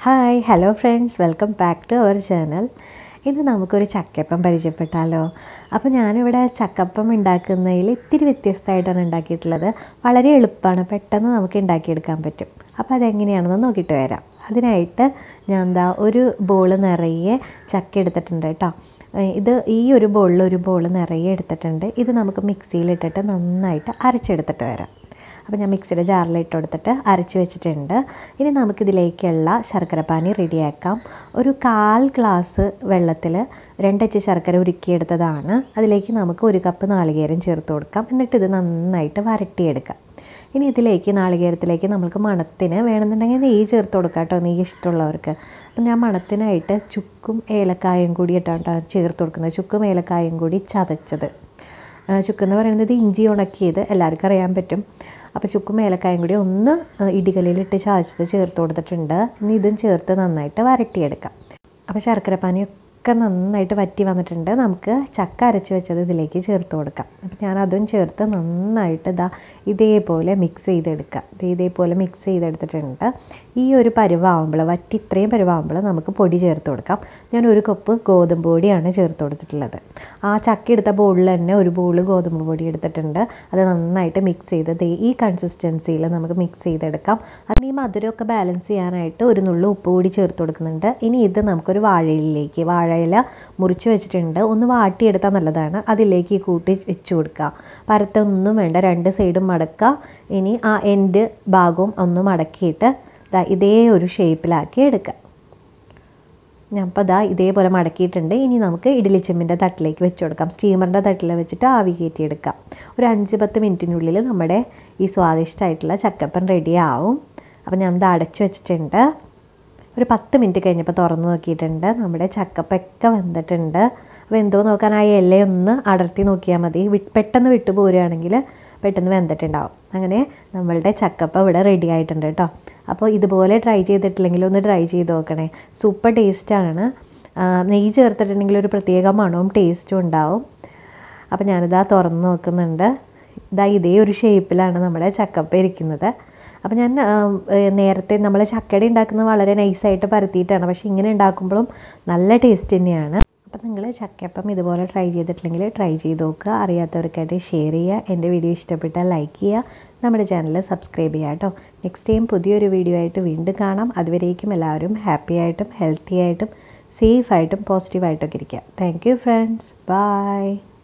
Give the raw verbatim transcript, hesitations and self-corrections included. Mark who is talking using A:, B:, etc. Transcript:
A: Hi hello friends, welcome back to our channel. ഇന്ന് നമുക്കൊരു ചക്കപ്പം പരിചയപ്പെട്ടാലോ. അപ്പോൾ ഞാനിവിടെ ചക്കപ്പം ഉണ്ടാക്കുന്നതിൽ ഇത്തിരി വ്യത്യസ്തമായിട്ടാണ് ഉണ്ടാക്കിയിട്ടുള്ളത്. വളരെ എളുപ്പമാണ്, പെട്ടെന്ന് നമുക്ക് ഉണ്ടാക്കിയെടുക്കാൻ പറ്റും. അപ്പോൾ അതെങ്ങനെയാണെന്ന് നോക്കിയിട്ട് വരാം. അതിനായിട്ട് ഞാൻ എന്താ ഒരു ബോൾ നിറയെ ചക്ക എടുത്തിട്ടുണ്ട് കേട്ടോ. ഇത് ഈ ഒരു ബോളിൽ ഒരു ബോൾ നിറയെ എടുത്തിട്ടുണ്ട്. ഇത് നമുക്ക് മിക്സിയിലിട്ടിട്ട് നന്നായിട്ട് അരച്ചെടുത്തിട്ട് വരാം. അപ്പോൾ ഞാൻ മിക്സിയുടെ ജാറിലിട്ട് കൊടുത്തിട്ട് അരച്ച് വെച്ചിട്ടുണ്ട്. ഇനി നമുക്കിതിലേക്കുള്ള ശർക്കരപ്പാനി റെഡിയാക്കാം. ഒരു കാൽ ഗ്ലാസ് വെള്ളത്തിൽ രണ്ടച്ച് ശർക്കര ഉരുക്കിയെടുത്തതാണ്. അതിലേക്ക് നമുക്ക് ഒരു കപ്പ് നാളികേരം ചേർത്ത് കൊടുക്കാം. എന്നിട്ട് ഇത് നന്നായിട്ട് വരട്ടിയെടുക്കാം. ഇനി ഇതിലേക്ക് നാളികേരത്തിലേക്ക് നമുക്ക് മണത്തിന് വേണമെന്നുണ്ടെങ്കിൽ നെയ്യ് ചേർത്ത് കൊടുക്കാം കേട്ടോ, നെയ്യ് ഇഷ്ടമുള്ളവർക്ക്. അപ്പം ഞാൻ മണത്തിനായിട്ട് ചുക്കും ഏലക്കായും കൂടി ഇട്ടാണ് ചേർത്ത് കൊടുക്കുന്നത്. ചുക്കും ഏലക്കായും കൂടി ചതച്ചത്. ചുക്കെന്ന് പറയുന്നത് ഇഞ്ചി ഉണക്കിയത് എല്ലാവർക്കും അറിയാൻ പറ്റും. അപ്പോൾ ചുക്കും ഏലക്കായും കൂടി ഒന്ന് ഇടികല്ലിലിട്ട് ചതച്ചത് ചേർത്ത് കൊടുത്തിട്ടുണ്ട്. ഇനി ഇതും ചേർത്ത് നന്നായിട്ട് വരട്ടിയെടുക്കാം. അപ്പോൾ ശർക്കരപ്പാനിയൊക്കെ നന്നായിട്ട് വറ്റി വന്നിട്ടുണ്ട്. നമുക്ക് ചക്ക അരച്ച് വെച്ചത് ഇതിലേക്ക് ചേർത്ത് കൊടുക്കാം. അപ്പോൾ ഞാൻ അതും ചേർത്ത് നന്നായിട്ട് ഇതാ ഇതേപോലെ മിക്സ് ചെയ്തെടുക്കാം. ഇതേപോലെ മിക്സ് ചെയ്തെടുത്തിട്ടുണ്ട്. ഈ ഒരു പരുവാകുമ്പോൾ, വറ്റി ഇത്രയും പരുവാകുമ്പോൾ നമുക്ക് പൊടി ചേർത്ത് കൊടുക്കാം. ഞാൻ ഒരു കപ്പ് ഗോതമ്പ് പൊടിയാണ് ചേർത്ത് കൊടുത്തിട്ടുള്ളത്. ആ ചക്ക എടുത്ത ബോളിൽ തന്നെ ഒരു ബോൾ ഗോതമ്പ് പൊടി എടുത്തിട്ടുണ്ട്. അത് നന്നായിട്ട് മിക്സ് ചെയ്ത് ഈ കൺസിസ്റ്റൻസിയിൽ നമുക്ക് മിക്സ് ചെയ്തെടുക്കാം. അതിന് ഈ മധുരമൊക്കെ ബാലൻസ് ചെയ്യാനായിട്ട് ഒരു നുള്ളു ഉപ്പ് കൂടി ചേർത്ത് കൊടുക്കുന്നുണ്ട്. ഇനി ഇത് നമുക്കൊരു വാഴയിലേക്ക് വാഴയില മുറിച്ച് വെച്ചിട്ടുണ്ട്. ഒന്ന് വാട്ടിയെടുത്താൽ നല്ലതാണ്. അതിലേക്ക് കൂട്ടി വെച്ച് കൊടുക്കുക. പരത്തൊന്നും വേണ്ട, രണ്ട് സൈഡും മടക്കുക. ഇനി ആ എൻഡ് ഭാഗവും ഒന്ന് മടക്കിയിട്ട് ഇതേ ഒരു ഷേപ്പിലാക്കി എടുക്കുക. ഞാൻ അപ്പോൾ ദാ ഇതേപോലെ മടക്കിയിട്ടുണ്ട്. ഇനി നമുക്ക് ഇഡ്ഡലി ചെമ്പിൻ്റെ തട്ടിലേക്ക് വെച്ച് കൊടുക്കാം. സ്റ്റീമറിൻ്റെ തട്ടിൽ വെച്ചിട്ട് ആവി കയറ്റിയെടുക്കാം. ഒരു അഞ്ച് പത്ത് മിനിറ്റിനുള്ളിൽ നമ്മുടെ ഈ സ്വാദിഷ്ടമായിട്ടുള്ള ചക്കപ്പം റെഡി ആവും. അപ്പോൾ ഞാൻ ഇത് അടച്ചു വെച്ചിട്ടുണ്ട്. ഒരു പത്ത് മിനിറ്റ് കഴിഞ്ഞപ്പോൾ തുറന്ന് നോക്കിയിട്ടുണ്ട്. നമ്മുടെ ചക്കപ്പൊക്കെ വെന്തിട്ടുണ്ട്. വെന്തോ നോക്കാൻ ആ ഇലയൊന്ന് അടർത്തി നോക്കിയാൽ മതി. പെട്ടെന്ന് വിട്ടു പോരുകയാണെങ്കിൽ പെട്ടെന്ന് വെന്തിട്ടുണ്ടാവും. അങ്ങനെ നമ്മളുടെ ചക്കപ്പം ഇവിടെ റെഡി ആയിട്ടുണ്ട് കേട്ടോ. അപ്പോൾ ഇതുപോലെ ട്രൈ ചെയ്തിട്ടില്ലെങ്കിൽ ഒന്ന് ട്രൈ ചെയ്ത് നോക്കണേ. സൂപ്പർ ടേസ്റ്റാണ്. നെയ്യ് ചേർത്തിട്ടുണ്ടെങ്കിൽ ഒരു പ്രത്യേക മണവും ടേസ്റ്റും ഉണ്ടാവും. അപ്പോൾ ഞാനിതാ തുറന്ന് നോക്കുന്നുണ്ട്. ഇതാ ഇതേ ഒരു ഷേപ്പിലാണ് നമ്മുടെ ചക്കപ്പം ഇരിക്കുന്നത്. അപ്പോൾ ഞാൻ നേരത്തെ നമ്മൾ ചക്കട ഉണ്ടാക്കുന്നത് വളരെ നൈസായിട്ട് പരത്തിയിട്ടാണ്. പക്ഷേ ഇങ്ങനെ ഉണ്ടാക്കുമ്പോഴും നല്ല ടേസ്റ്റ് തന്നെയാണ്. അപ്പോൾ നിങ്ങൾ ചക്കപ്പം ഇതുപോലെ ട്രൈ ചെയ്തിട്ടില്ലെങ്കിൽ ട്രൈ ചെയ്ത് നോക്കുക. അറിയാത്തവർക്കായിട്ട് ഷെയർ ചെയ്യുക. എൻ്റെ വീഡിയോ ഇഷ്ടപ്പെട്ടാൽ ലൈക്ക് ചെയ്യുക. നമ്മുടെ ചാനൽ സബ്സ്ക്രൈബ് ചെയ്യുക കേട്ടോ. നെക്സ്റ്റ് ടൈം പുതിയൊരു വീഡിയോ ആയിട്ട് വീണ്ടും കാണാം. അതുവരേക്കും എല്ലാവരും ഹാപ്പി ആയിട്ടും ഹെൽത്തി ആയിട്ടും സേഫ് ആയിട്ടും പോസിറ്റീവായിട്ടൊക്കെ ഇരിക്കുക. Thank you friends. ബൈ.